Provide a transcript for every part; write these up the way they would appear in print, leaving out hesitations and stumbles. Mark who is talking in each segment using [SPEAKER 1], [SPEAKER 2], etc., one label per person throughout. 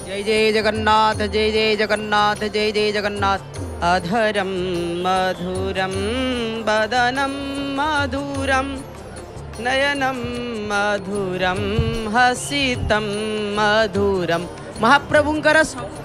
[SPEAKER 1] जय जय जगन्नाथ जय जय जगन्नाथ जय जय जगन्नाथ। अधरम मधुरम वदनम मधुरम नयनम मधुरम हसितम मधुरम। महाप्रभुंकर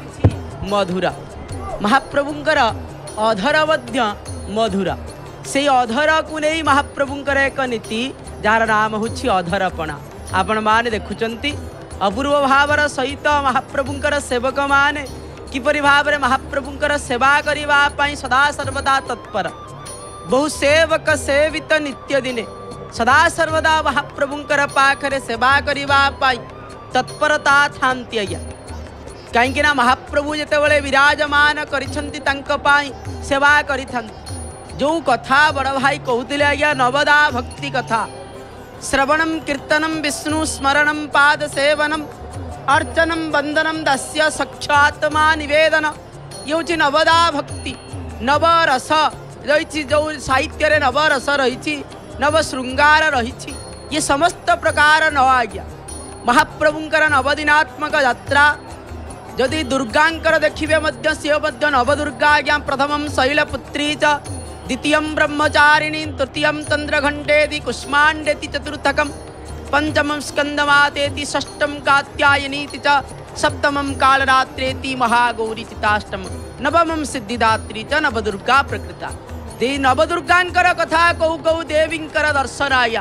[SPEAKER 1] मधुरा, महाप्रभुंकर अधर मध्य मधुरा। से अधर को नहीं महाप्रभुंकर एक नीति जार नाम हूँ अधरपणा। आपण माने देखुचंती अपूर्व भावर सहित महाप्रभुंकर सेवक माने किपरि भाव में महाप्रभुंकर सेवा करने सदा सर्वदा तत्पर। बहु सेवक सेवित नित्य दिने सदा सर्वदा महाप्रभुंकर पाखरे सेवा करने तत्परता थांती आज्ञा। कहीं महाप्रभु जितेबाला विराजमान करिसेंती सेवा करि जो कथा बड़ भाई कहते आज्ञा नवदा भक्ति कथा श्रवणम कीर्तनम विष्णु स्मरणम पाद सेवनम अर्चनम वंदनम दस्य साक्षात्मा निवेदन। ये हूँ नवदा भक्ति। नवरस रही जो साहित्य रे नवरस रही नव श्रृंगार रही ये समस्त प्रकार नव आज्ञा। महाप्रभुंकर नवदिनात्मक यात्रा जदि दुर्गांकर देखिए सी नवदुर्गा आज्ञा। प्रथम शैलपुत्री च द्वितीय ब्रह्मचारिणी तृतीय चंद्रघंटेति कुष्मांडेति चतुर्थकम पंचम स्कंदमातेति षष्ठम कात्यायनीति च सप्तमं कालरात्रेति महागौरी चिताष्टम नवमं सिद्धिदात्री च नवदुर्गा प्रकृता। दे नवदुर्गांकर कथा कौ कौ देवींकर दर्शनाय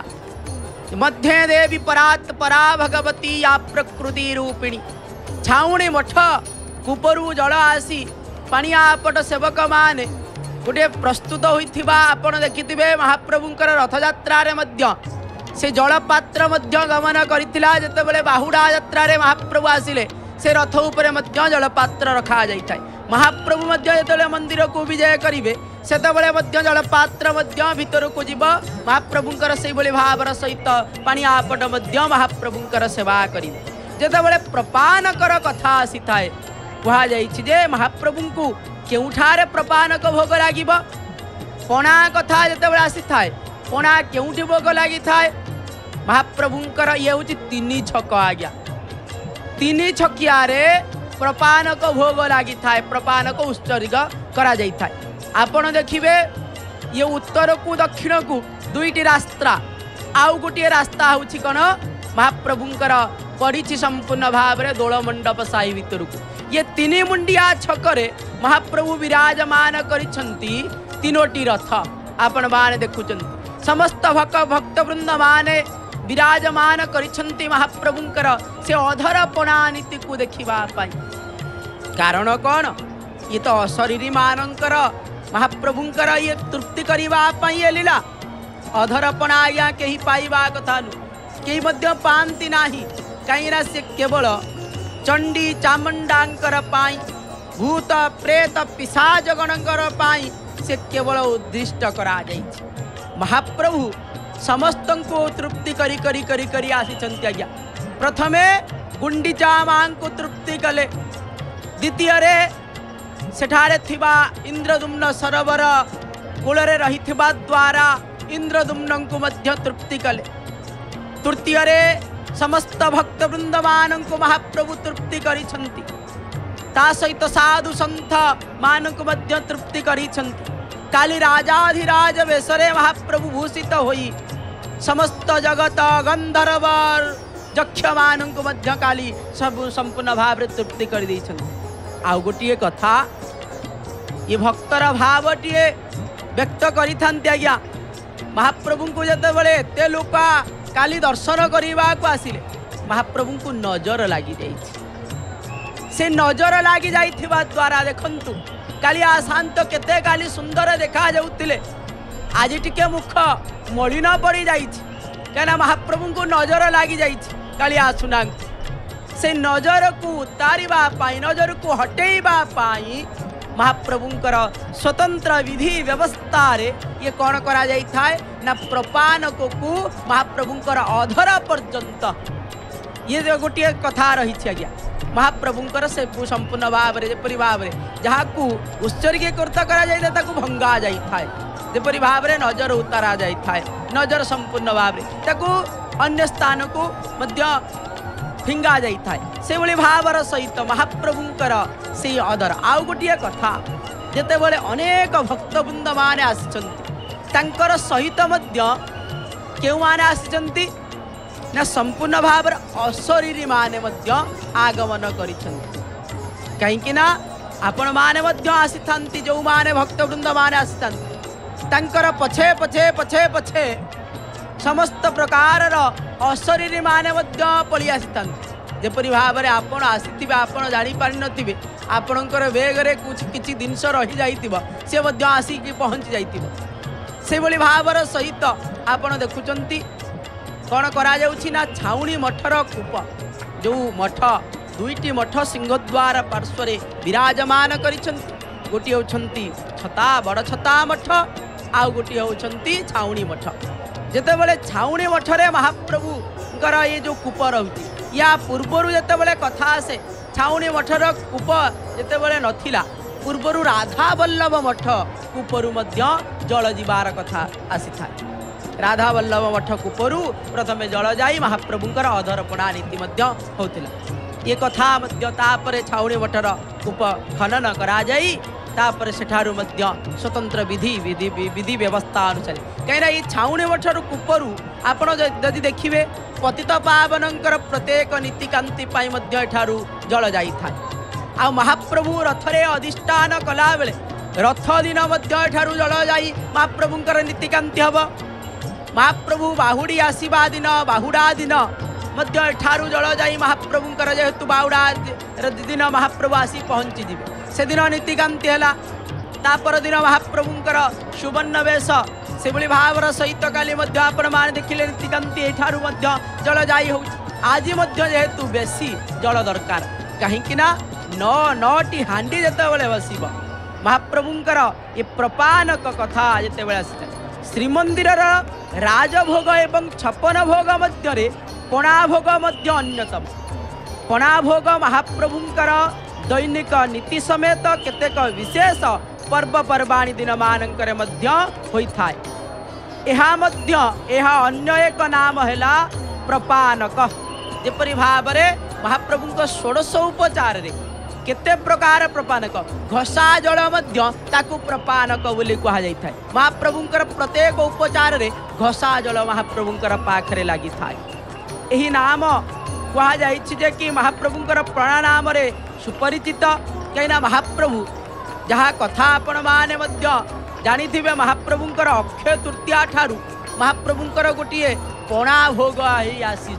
[SPEAKER 1] मध्य देवी परात् परा भगवती या प्रकृति रूपिणी। छाउणी मठ कूपरू जल आसी पानियापट सेवक माने गोटे प्रस्तुत होइथिबा आपण देखिथिबे महाप्रभुंकर रथयात्रा रे मध्य से जलपात्र मध्य गमन करिथिला। जेतेबेले बाहुडा यात्रा रे महाप्रभु आसिले से रथ उपरे मध्य जलपात्र रखा जाइथाय। महाप्रभु मध्य जेतेबेले मंदिर को विजय करिवे सेतेबेले मध्य जलपात्र मध्य भीतर को जीव महाप्रभुंकर सेहि भली भावर सहित पानियापट मध्य महाप्रभुंकर सेवा करिवे। जेतेबेले प्रपानकर कथा आसी थाए कहा जाइछि जे महाप्रभु को केउठारे प्रपानक भोग लागिब। पणा कथा जेतेबेले आसी थाए पणा केउठी भोग लागि थाए महाप्रभुंकर ये हूँ तीन छक आज्ञा। तीन छकिया रे प्रपानक भोग लागि थाए प्रपानक उत्सर्ग करा जाई थाए। आपण देखिबे ये उत्तर को दक्षिण को दुईटी रास्ता आउ गोटे रास्ता हूँ कौन महाप्रभुंकर पड़ी संपूर्ण भाव में दोल मंडप साही भितर को ये तीन मुंडिया छकरे महाप्रभु विराजमान करिसेंती तीनोटी रथ। आपण माने देखुचंती समस्त भक्त वृंद माने विराजमान करिसेंती महाप्रभुंकर से अधरपणा नीति को देखिबा पाई। कारण कौन ये तो अशरीरी मानकर महाप्रभुंकर ये तृप्ति करबा पाई ये लीला। अधरपणा या कहीं पाइबा कथा नु कहीं मध्य पांति नाही। कहीं से केवल चंडी चामुंडांकर पाई भूत प्रेत पिशाच गणकर पाई से केवल उद्दिष्ट करा जाइछि। महाप्रभु समस्त को तृप्ति करी करी करी करी आसीचंती आज्ञा। प्रथमे गुंडीचा मां को तृप्ति कले द्वितीय रे सेठारे थिबा इंद्रदुम्न सरोवर कूलरे रहिथिबा द्वारा इंद्रदुम्न को मध्य तृप्ति कले। तृतीय रे समस्त भक्त वृंद मान को महाप्रभु तृप्ति करिसेंती। ता सहित साधु संत मान को मध्य तृप्ति करिसेंती। काली राजाधिराज वेशरे महाप्रभु भूषित होई समस्त जगत गंधर्व यक्ष मान को मध्य काली सब संपूर्ण भाव तृप्ति कर देइछंती। आउ गोटे कथा ये भक्तर भावटीए व्यक्त करिथांती आज्ञा। महाप्रभु को जेतेबेले एते लोक काली दर्शन करने को आसिले महाप्रभु को नजर लगी जाइछि। से नजर लगी जाइथिबा द्वारा देखंतु काली आशांत केते काली सुंदर देखा जाउतिले आज टिके मुख मलिन पड़ी जाइछि कहना महाप्रभु को नजर लगी जाइछि। काली आसुना से नजर को उतारिबा पाई नजर को हटेइबा पाई महाप्रभुंकर स्वतंत्र विधि व्यवस्था रे ये कौन करा जाई थाए ना प्रपानक को महाप्रभुंकर अधर पर्यंत ये गोटे कथा रही आज्ञा। महाप्रभुंकर से संपूर्ण भाव जेपरी भाव जहाँ को उत्सर्गीकृत करा जाए ताकू भंगा जाई थाए जेपरी भाव नजर उतारा जाई थाए नजर संपूर्ण भाव ताकू अन्य स्थान को मध्य फिंगा जाई थाए से भली भावर सहित महाप्रभुंकर से अदर आउ गोटे कथा जेते बले अनेक भक्तवृंद माने आसिचंती तांकर सहित मध्य केउ माने आसिचंती ना संपूर्ण भावर अशरीरी माने मध्य आगमन करिसंती कहीं ना आपण माने मध्य आसिथांती जो माने भक्तवृंद माने आसिथांती तांकर पछे पछे पछे पछे समस्त प्रकार अशरीरी माने मध्य पड़ी आसिथांती जेपरि भाव में आपण आसीथिबे आपण जानि पारि नथिबे आपणकर बेगरे कुछ किछि जिनस रही जाइतिबो से मध्य आसिकी पहुँची जाइतिबो से भली भावर सहित आपण देखुचंती कौन करा जाउछि ना छाउणी मठर कूप जो मठ दुईटी मठ सिंहद्वार पार्श्व विराजमान करिसंती गोटी होउछंती छता बड़ छता मठ आउ गोटी होउछंती छाउणी मठ जेते बेले छाउणी मठरे महाप्रभुଙ୍କର ये जो कूप रहुछि या पूर्वरु जेते बेले कथा आसे छाउणी मठर कूप जेते बेले नथिला पूर्वरु राधा वल्लभ मठ कूपरु मध्य जल जीवार कथा आसी थाए राधा वल्लभ मठ कूपरु प्रथमे जल जाई महाप्रभुଙ୍କର अधरपणा नीति मध्य होतिला ये कथा मध्य तापरे छाउणी मठर कूप खनन करा जाई तापर सेठारु मध्य स्वतंत्र विधि विधि विधि व्यवस्था अनुसार कहीं ये छाउणी मठर कूपरु आपण जदि देखिबे पतित पावनंकर प्रत्येक नीतिकांति पाई मध्य एठारु जल जाई थाए आ महाप्रभु रथरे अधिष्ठान कला बेले रथ दिन मध्य एठारु जल जाई महाप्रभुंकर नीतिकांति हब महाप्रभु बाहुड़ी आसीबा दिन बाहुड़ा दिन मध्य एठारु जल जाई महाप्रभुंकर जेहेतु बाहुड़ा दिन महाप्रभु आसी पहुँची जिवे से दिन नीतिकांति है तापर दिन महाप्रभुंकर सुवर्ण वेश से भली भावर सहित काली मध्य आपण मान देखिले नीतिकांति एठारु मध्य जल जाई हो आज मध्य जेहेतु बेसी जल दरकार कहीं ना नौटी हांडी जेते बेले बसिब महाप्रभुंकर ये प्रपानक कथा जेते बेले आसी श्रीमंदिर राजभोग एवं छपन भोग मध्य पणा भोग मध्य अन्यतम पणा भोग महाप्रभुंकर दैनिक नीति समेत केतेक विशेष पर्वपर्वाणी दिन मानकर मध्य होइथाय एहा मध्य एहा अन्य एक नाम हैला प्रपानक जेपरि भाव में महाप्रभुंक षोडश उपचार रे केते प्रकार प्रपानक घसा जल मध्य ताकू प्रपानक बोली कहा जाय थाय महाप्रभुंकर प्रत्येक उपचार रे घसा जल महाप्रभुंकर पाखरे लागि थाय एही नाम कहा जाय जे कि महाप्रभुंकर प्रणाम रे सुपरिचित कहीं महाप्रभु जहाँ कथा आपण माने मध्य जानिथिबे महाप्रभुंकर अक्षय तृतीया ठारू महाप्रभुंकर गोटे पणा भोग आसी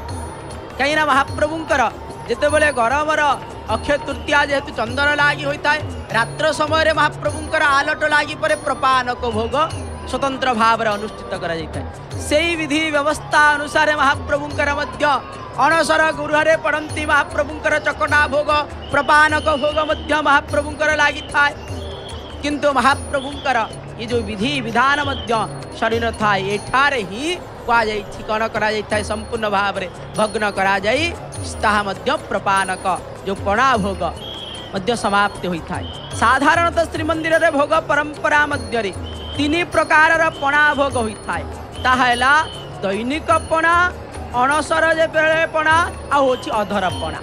[SPEAKER 1] कहीं महाप्रभुंकर जितेबले गरमर अक्षय तृतीया जेहेतु चंदन लगी होता है रात्र समय महाप्रभुंकर आलट लगी पर प्रपानक भोग स्वतंत्र भाव अनुष्ठित करा से विधि व्यवस्था अनुसार महाप्रभुंकर मध्य अणसर गृह पड़ती महाप्रभुंकर चकटा भोग प्रपानक भोग मध्य महाप्रभुंकर लगी था किंतु महाप्रभुंकर ये जो विधि विधान मध्य शरीर था एठारे ही कौन करा संपूर्ण भाव में भग्न करा मध्य प्रपानक जो पणा भोग मध्य समाप्ति होता है साधारणतः श्रीमंदिर रे भोग परंपरा मध्य तीन प्रकार पणा भोग होता है ताहला दैनिक पणा अणसर जे पणा आउची अधर पणा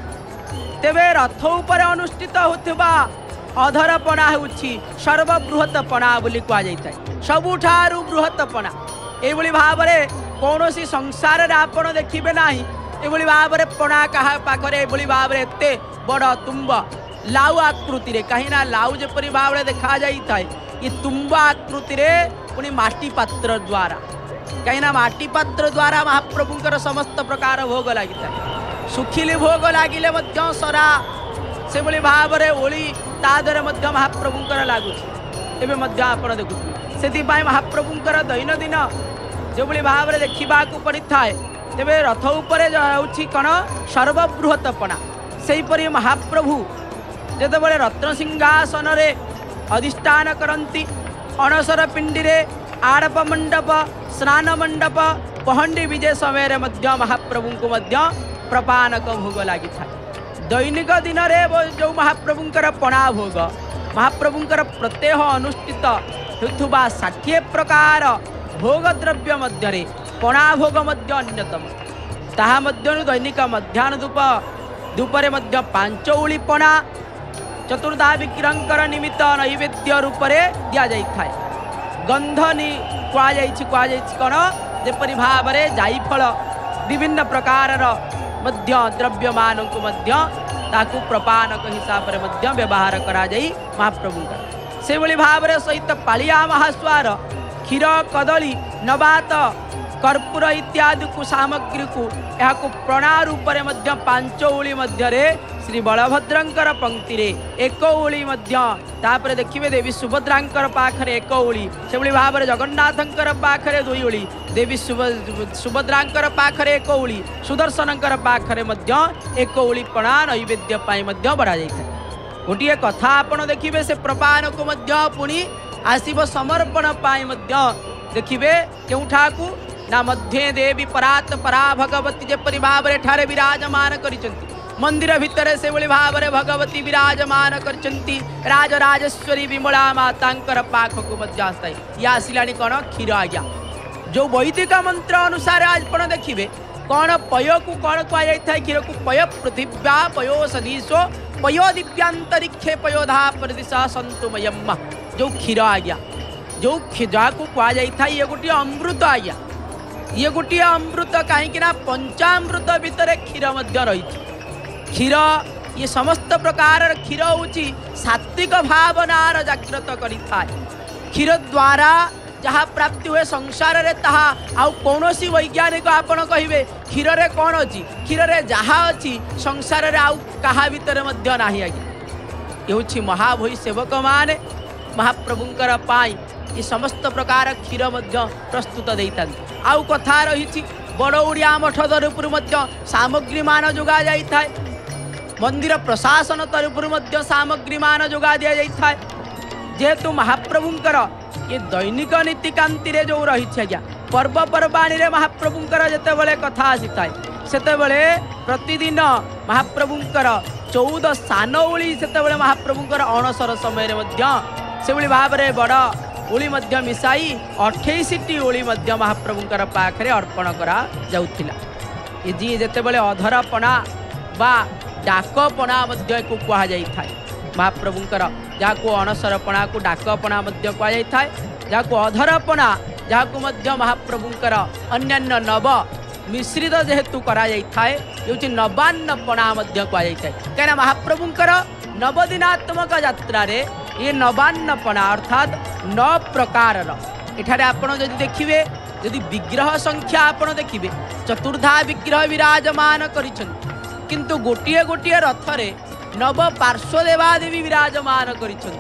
[SPEAKER 1] तेबे रथ उपर अनुष्ठित होथिबा अधर पणा होची सर्वबृहत पणा बोली कहा जाय सबुठारु बृहत पणा एभली भाव में कौन सी संसार रे आपण देखिबे नाही एभली भाव में पणा कहा पाखरे एभली भाव में एते बड़ तुम्ब लाउ आकृति रे कहीं ना लाउ जेपरि भाव में देखा जाय थाए ये तुम्ब आकृति रे पुनी माटी पात्र द्वारा कहीं माटी पात्र द्वारा महाप्रभुंकर समस्त प्रकार भोग लगी था सुखिली भोग लगिले सरा से भली भाव में ओली तादरे महाप्रभुंकर लगुच एवं आप देखु से महाप्रभुंकर दैनंदिन जो भली भाव में देखा पड़ी थाए तेरे रथ उपर कौन सर्वबृहत पणा सेहीपरि महाप्रभु जितेबाला रत्न सिंहासन अधिष्ठान करती अणसर पिंडी आड़प मंडप स्नान मंडप पहंडी विजय समय महाप्रभु को प्रपानक भोग लगी था दैनिक दिन में जो महाप्रभुंकर पणा भोग महाप्रभुंकर प्रत्येह अनुष्ठित होता 60 प्रकार भोग द्रव्य मध्य पणा भोग अन्यतम ताहा मध्यनु दैनिक मध्याह्न धूप धूपरे मध्य 5 ओली पणा चतुर्धा विग्रहंकर निमित्त नैवेद्य रूप से दि जाए। गंधनी कहुई कौन जेपरी भाव में जाइफल विभिन्न प्रकार द्रव्यमान को ताकू प्रपानक हिसाब से व्यवहार करा जाई महाप्रभु से भली भाव सहित पालिया महास्वार क्षीर कदली नबात कर्पूर इत्यादि को सामग्री को यह प्रणा रूप में 5 ओली मध्य श्री बलभद्रंकर पंक्ति रे 1 ओली तापर देखिए देवी सुभद्रांकर पाखरे 1 ओली से भली भाव में जगन्नाथंकर पाखरे 2 ओली देवी सुभद्रांकर पाखरे 1 ओली सुदर्शनंकर पाखरे 1 ओली पणा नैवेद्य बढ़ा जाए। गोटे कथा आपण देखिए से प्रपान को पुणी आसब समर्पण देखिए केउठा को ना मध्य देवी परात परा भगवती जेपरी भाव में ठारे विराजमान करिसंती मंदिर भितर से भली भाव में भगवती विराजमान करिसंती राजराजेश्वरी विमला मातांकर पाख को आसताई ये आसला कौन क्षीर आज्ञा जो वैदिक मंत्र अनुसार आज देखिए कौन पय को कौन कहुए क्षीर को पय पृथिव्या पयो सदीशो पयो दिव्यांतरिक्षे पयोधा प्रदिशा सन्तुमयम् जो क्षीर आज्ञा जो जहाँ को कहुए ये गोटे अमृत आज्ञा ये गोटे अमृत कहीं पंचामृत भितर क्षीर रही क्षीर ये समस्त प्रकार क्षीर हूँ सात्विक भावनार जागृत करें क्षीर द्वारा जहाँ प्राप्ति हुए संसार रे ताहा आउ कौनसी वैज्ञानिक आपण कहिबे क्षीर रे कौन अच्छी क्षीर रे जहाँ अच्छी संसार रे आउ कहा भितर मध्य नाही आज्ञा ये महाभोई सेवक माने महाप्रभुंकर पाई ये समस्त प्रकार क्षीर मध्य प्रस्तुत देता आउ कथा रही बड़ ओडिया मठ तरफर सामग्री मान जोगा जाए मंदिर प्रशासन तरफर सामग्री मान जोगा दि जाए जेहेतु महाप्रभुंकर ये दैनिक नीतिकांति रे जो रही आज्ञा पर्वपर्वाणी रे महाप्रभुंकर जेते बेले कथा आसी थाए सेते बेले प्रतिदिन महाप्रभुंकर 14 सान ओली सेते बेले महाप्रभुंकर अणसर समय रे मध्य से भली भाव में बड़ ओली मध्य मिसाई 28टी ओली मध्य महाप्रभुंकर पाखरे अर्पण करा जाउथिला। ये जी जेते बेले अधरपणा बा डाकपणा मध्य को कहा जाई थाए महाप्रभुंकर जहाँ को अणसरपणा को डाकपणा कहुई जहाँ को अधरपणा जहाँ को महाप्रभुंकर अन्यान्य नव मिश्रित जेहेतु करा जाए ये नवान्नपणा कहुई कहीं महाप्रभुंकर नवदिनात्मक यात्रा रे ये नवान्नपणा अर्थात 9 प्रकार एठारे आपण जदि देखिए यदि विग्रह संख्या आपण देखिए चतुर्धा विग्रह विराजमान करिसंति किंतु गोटिए गोटिए रथरे नव पार्श्वदेवादेवी विराजमान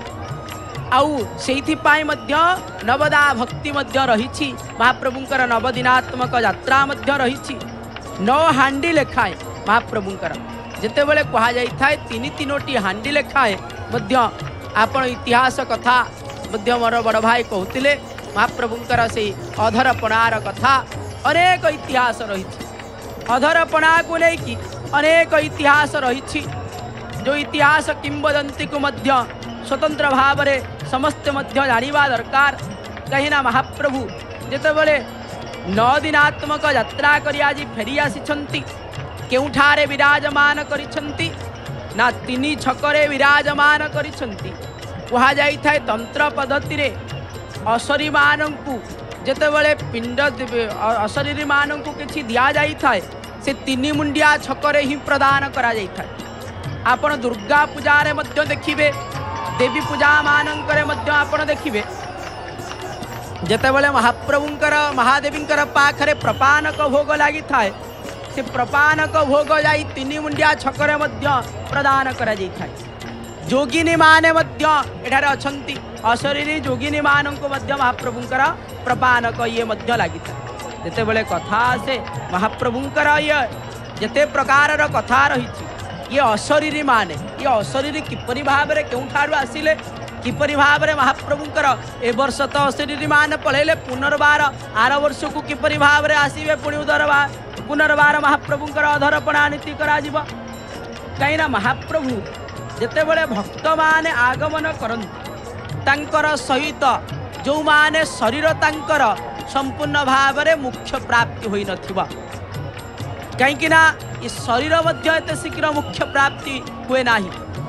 [SPEAKER 1] करिपाई नवदा भक्ति रही महाप्रभुंकर नवदिनात्मक यात्रा रही 9 हांडी लेखाएं महाप्रभुंकर जिते बड़े कहुई 3-3टी हांडी लेखाएं आपण इतिहास कथा मोर बड़ भाई कहते महाप्रभुंकर से अधरपणार कथा अनेक इतिहास रही अधरपणा को लेकिन अनेक इतिहास रही जो इतिहास किंवदंती को स्वतंत्र भाव में समस्त जानिबा दरकार कहीं महाप्रभु जिते बड़े 9 दिनात्मक यात्रा करी आज फेरी आसी केउठारे विराजमान करिसंती ना 3 छकरे विराजमान करिसंती कहा जाई थाए तंत्र पद्धति रे अशरी मानंकु जिते बड़े पिंड अशरीरी मानंकु किछि दिया जाई थाए से 3 मुंडिया छकरे ही प्रदान करा जाई थाए। आपण दुर्गा पूजा रे मध्य देखिबे देवी पूजा मानंकरे मध्य आपण देखिबे जेते बेले महाप्रभुंकर महादेवींकर पाखरे प्रपानक भोग लागि थाए से प्रपानक भोग जाई 3 मुंडिया छकरे मध्य प्रदान करा जाई थाए। जोगिनी माने मध्य एठारे अछंती अशरीरी जोगिनी मानंको मध्य महाप्रभुंकर प्रपानक ये मध्य लागि थाए। जेते बेले कथा से महाप्रभुंकर ये जेते प्रकार कथा रही ये अशरीरी माने ये अशरीरी किपरि भाव में केउठारु आसिले किपरि भाव में महाप्रभुंकर ए वर्ष तो अशरीरी मान पळेले पुनर्बार आर वर्ष को किपरि भाव में आसीबे पुणी उदरबार पुनर्बार महाप्रभुंकर अधरपणा नीति करा जिवो कहीं महाप्रभु जेते बड़े भक्त माने आगमन करंती तांकर सहित जो माने शरीर तांकर संपूर्ण भाव में मुख्य प्राप्ति होई नथिबा कहीं ये शरीर एत शीघ्र मुख्य प्राप्ति हुए ना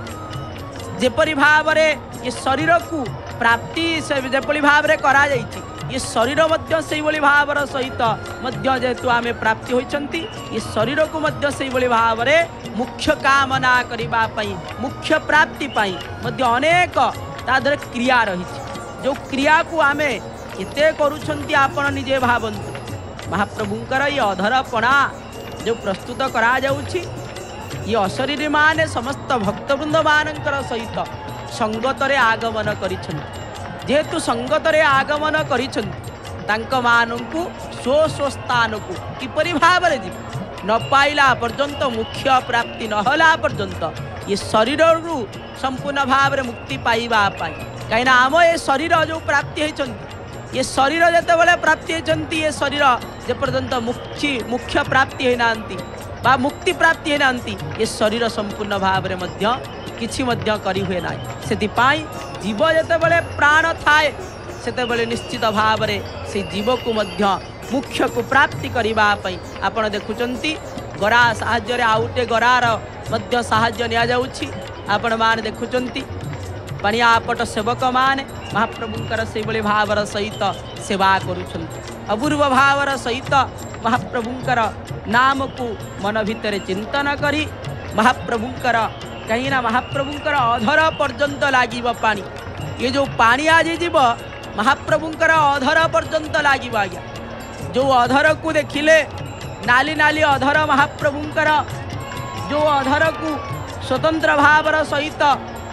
[SPEAKER 1] जेपरी भाव ये शरीर को प्राप्ति जेपरी भाव करा ये शरीर से भाव सहित जेहेतु आम प्राप्ति होती ये शरीर को भाव मुख्य कामना करने मुख्य प्राप्ति अनेक तादर क्रिया रही जो क्रिया को आम एते करुछंती आपण निजे भावंतु महाप्रभुंकर ये अधरपणा जो प्रस्तुत करा जाउछि ये अशरीरी माने समस्त भक्तवृंद मानकर सहित संगतरे आगमन करिछंती जेहेतु संगतरे आगमन करिछंती तांक मानंकु स्व स्व स्थान को किपरि भावरे जी न पाइला पर्यंत मुख्य प्राप्ति न होला पर्यंत ये शरीर रु संपूर्ण भाव मुक्ति पाइबा पाई कहीं आम ये शरीर जो प्राप्ति होती ये शरीर जिते बड़े प्राप्ति होती ये शरीर जेपर्यंत मुख्य प्राप्ति होना बा मुक्ति प्राप्ति होना ये शरीर संपूर्ण भाव किछि करी हुए ना से जीव जिते बड़े प्राण थाए से निश्चित भाव से जीव को मुख्य को प्राप्ति करने आपण देखुंती गरा साहाय्य आउटे गरार साहाय्य नि जाउछि आपण मान देखुंती पानियापट सेवक माने महाप्रभुंकर से भावर सहित सेवा करुछंती अपूर्व भावर सहित महाप्रभुंकर नाम को मन भितर चिंतन करी महाप्रभुंकर कहीं ना महाप्रभुंकर अधर पर्यंत लागिब पानी ये जो पानी आज जीव महाप्रभुंकर अधर पर्यंत लागिब आज्ञा जो अधर को देखिले नाली नाली अधर महाप्रभुंकर जो अधर को स्वतंत्र भावर सहित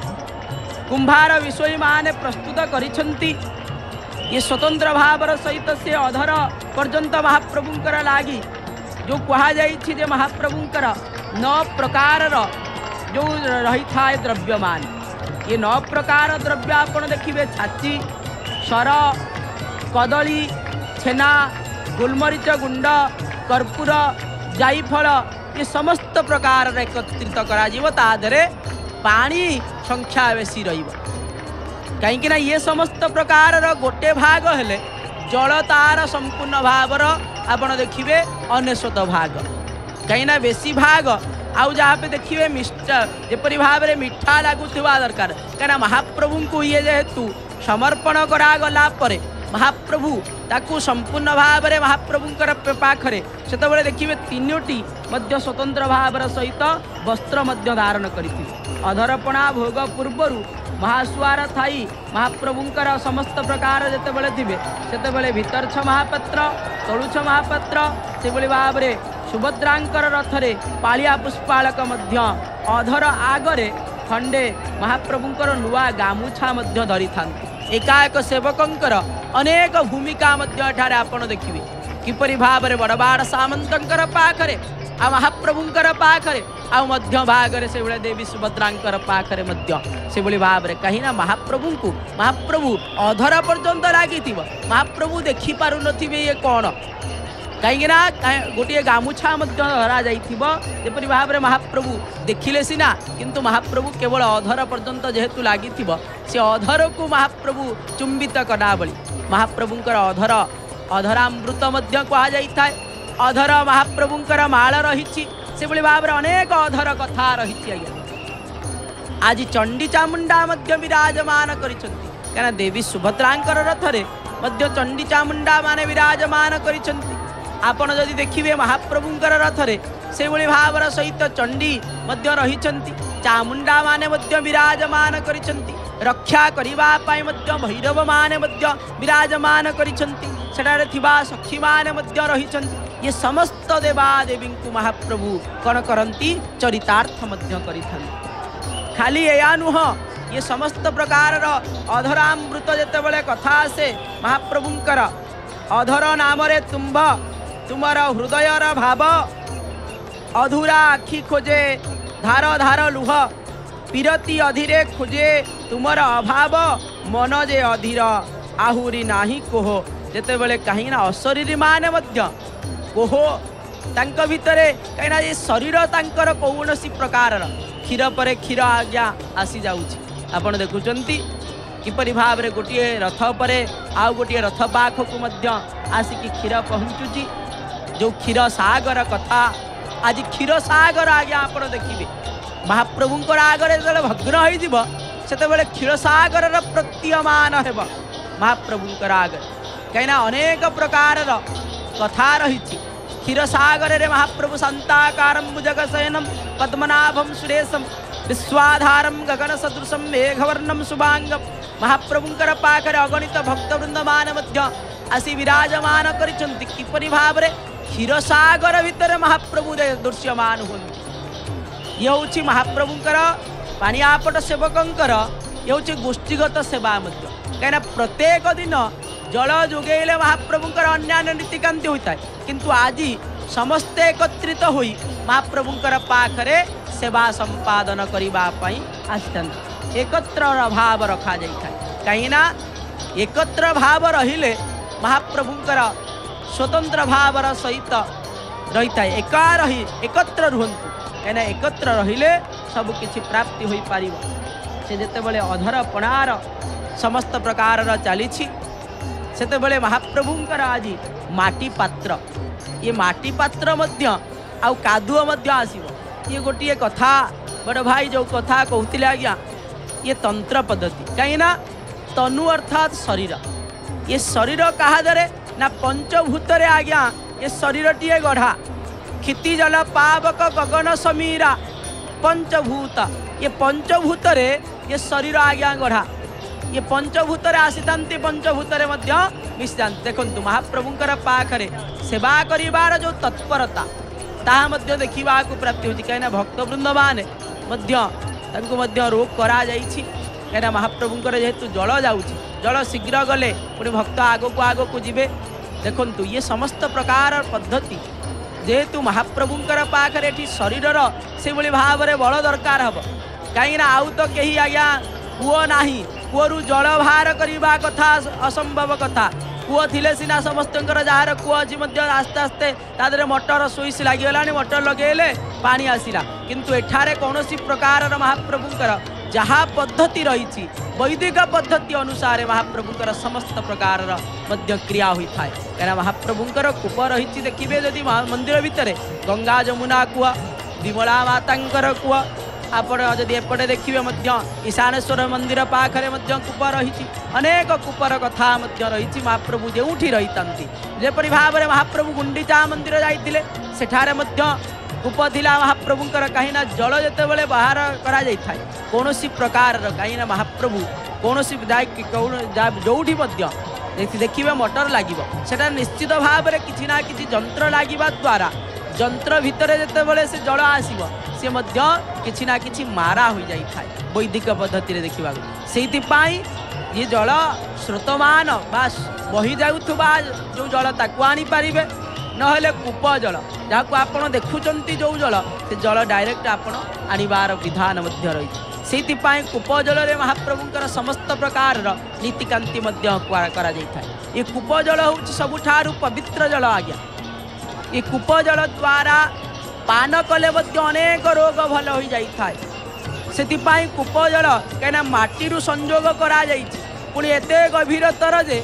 [SPEAKER 1] कुंभार विषय माने प्रस्तुत करिछंती ये स्वतंत्र भावर सहित से अधर पर्यंत महाप्रभुंकर लागी जो कहा जाइछि जे महाप्रभुंकर 9 प्रकार जो रही था द्रव्यमान ये 9 प्रकार द्रव्य आपण देखिए छाची सर कदली छेना गोलमरीच गुंड कर्पूर जायफल ये समस्त प्रकार एकत्रित करा पानी संख्या बेसी रही ये समस्त प्रकार गोटे भाग हेले जल तार संपूर्ण भावर आपण देखिए 99 भाग कहीं बेसी भाग आउ जहाँ पे देखिए मिष्टा जेपरी भाव में मिठा लगुवा दरकार कहीं महाप्रभु को ये जेहेतु समर्पण करागला महाप्रभु ताकू संपूर्ण भाव में महाप्रभुंकर पाखरे से देखिए 3टी स्वतंत्र भाव सहित वस्त्र धारण करती अधरपणा भोग पूर्वर महासुआर थाई महाप्रभुंकर समस्त प्रकार जिते थे से भितरछ महापात्र तलुछ महापात्र से भाव में सुभद्रांकर रथरे पालिया पुष्पालक अधर आगरे खंडे महाप्रभुंकर नुआ गामुछा धरी था एकाएक सेवकंकर अनेक भूमिका आपण देखिए किपरि भाव में बड़बाड़ सामंतर पाखरे आ महाप्रभुंकर पाखरे आ मध्य भागरे से भाई देवी सुभद्रांकर पाखरे से भाव में कहीं ना महाप्रभु को महाप्रभु अधर पर्यंत लगी महाप्रभु देखी पारु नथिबे ये कौन कहीं गोटे गामुछा धरा जापरी भाव में महाप्रभु देखिले सीना किंतु महाप्रभु केवल अधर पर्यंत जेहेतु लगी से अधर को महाप्रभु चुंबित कला बली महाप्रभुंकर अधर अधरामृत कह जाए अधर महाप्रभुंकर माल रही से भाव में अनेक अधर कथा रही आज चंडी चामुंडा विराजमान कर देवी सुभद्रांकर रथरे चंडी चामुंडा माने विराजमान कर आपण जदि देखिए महाप्रभुंकर रथरे से भाव सहित चंडी रही चामुंडा माने विराजमान कर रक्षा करने भैरव माने विराजमान कर सखी माने रही ये समस्त देवादेवी को महाप्रभु कौन करती चरितार्थ खाली या नुह ये समस्त प्रकार अधरामृत जिते कथा आसे महाप्रभुंकर अधर नाम तुम्भ तुमर हृदयर भाव अधूरा आखि खोजे धार धार लुह पीरती अधीरे खोजे तुमर अभाव मन जे अधीर आहुरी नाही कोह जेते बेले कहीं अशरीरी माने कोह तांक भितरे कहीं ये शरीर तांकर कौन सी प्रकार क्षीर पर क्षीर आज्ञा आसी जाउछि आपण देखुचंती किपरि भाव में गोटे रथ पर आउ गोटे रथ पाखक आसिकी क्षीर पहुँचुची जो क्षीर सागर कथा आज क्षीर सागर आज्ञा आप देखिए महाप्रभुंर आगे जो भग्न हो से क्षीर सागर प्रतीयमान हो महाप्रभुंर आगे कहीं अनेक प्रकार कथा रही क्षीर सागर रे महाप्रभु शांताकारं भुजगशयनं पद्मनाभं सुरेशं विश्वाधारं गगन सदृशं मेघवर्णं शुभांगं महाप्रभुंर पाखरे अगणित भक्तवृंद मान आसी विराजमान करिसेंति किपरि भाव क्षीर सागर भितर महाप्रभु दृश्यमान होती ये हूँ महाप्रभुंर पाणियापट सेवकंकर ये हूँ गोष्ठीगत सेवा कहीं प्रत्येक दिन जल जोगेले महाप्रभुंर अन्यान्य नीतिकांति होता है किंतु आज समस्ते एकत्रित होई महाप्रभुंर पाखरे सेवा संपादन करने आसते एकत्र भाव रखा जाए कहीं एकत्र भाव रहिले महाप्रभुंर स्वतंत्र भावर सहित रही है एका रही एकत्र रुहतु कहीं एकत्र रहिले सब किसी प्राप्ति हो पार से जिते अधर पणार समस्त प्रकार चली से महाप्रभुंर आज माटी पात्र ये माटी पात्र आउ कादुओ आसब ये गोटे कथा बड़ भाई जो कथा कहते आज्ञा ये तंत्र पद्धति कहीं तनु अर्थात शरीर ये शरीर क्या दरे ना पंचभूत आज्ञा ये शरीर टी गढ़ा क्षिति जल पावक गगन समीरा पंचभूत ये पंचभूत ये शरीर आज्ञा गढ़ा ये पंचभूत आसी पंचभूत मिशि जाते देखो महाप्रभुंर पाखरे सेवा करिवार जो तत्परता ताहा देखा प्राप्ति होती कहीं भक्तवृंद माने रोग करा कहीं महाप्रभुंर जेहेतु जल जाऊँगी जल शीघ्र गले पुणी भक्त आग को जीवे देखु ये समस्त प्रकार पद्धति जेहेतु महाप्रभुंर पाखरे शरीर से भाव में बल दरकार हम कहीं आउ तो कहीं आज्ञा कूओ ना कूअरु जल बाहर करने कथा असंभव कथा कूओ थिले सीना समस्त जार कूओ अच्छी आस्ते आस्ते तादरे मोटर स्विच लगिगला मोटर लगेले पानी आसला किंतु एठारे कौन प्रकार महाप्रभुंर जहाँ पद्धति रही वैदिक पद्धति अनुसार महाप्रभुंर समस्त प्रकार क्रिया होता है कहीं महाप्रभुंर कूप रही देखिए जदि मंदिर भितर गंगा जमुना कूआ विमला माता कूआ आपण जदि एपटे देखिए ईशानेश्वर मंदिर पाखरे कूप रही अनेक कूपर कथा रही महाप्रभु जो रही जपरी भाव में महाप्रभु गुंडीचा मंदिर जाइए सेठारे कूप थिला महाप्रभुंर कहीं जल जिते बाहर करा कौन प्रकार कहीं महाप्रभु कौन जो देखिए मोटर लगे निश्चित भाव में किसी ना कि जंत्र लगे द्वारा जंत्र भितर जिते से जल आसब सी किसी ना कि मारा हो जाए वैदिक पद्धति देखा से ये जल स्रोतमान बा बही जाऊा जो जल ताकू आनी पारे नहले कूप जल जहाँ को आप देखुं जो जल से जल डायरेक्ट आपण आनिबार विधान रही से कूप जल महाप्रभुंर समस्त प्रकार नीतिकांति करा ये कूप जल हूँ सबुठारु पवित्र जल आज्ञा ये कूप जल द्वारा पान कले अनेक रोग भल हो जाए से कूप जल कहीं माटी संजोग करा पुणी एत गभीरतर जे